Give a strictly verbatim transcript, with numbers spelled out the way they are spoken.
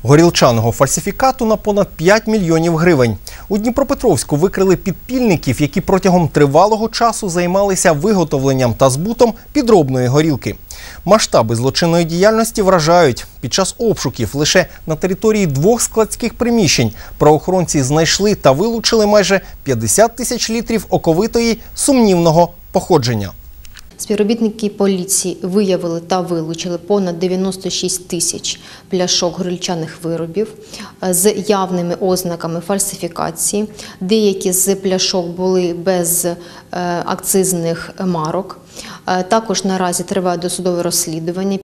горілчаного фальсифікату на понад п'ять мільйонів гривень. У Дніпропетровську викрили підпільників, які протягом тривалого часу займалися виготовленням та збутом підробної горілки. Масштаби злочинної діяльності вражають. Під час обшуків лише на території двох складських приміщень правоохоронці знайшли та вилучили майже п'ятдесят тисяч літрів оковитої сумнівного походження. Співробітники поліції виявили та вилучили понад дев'яносто шість тисяч пляшок горілчаних виробів з явними ознаками фальсифікації. Деякі з пляшок були без акцизних марок. Також наразі триває досудове розслідування.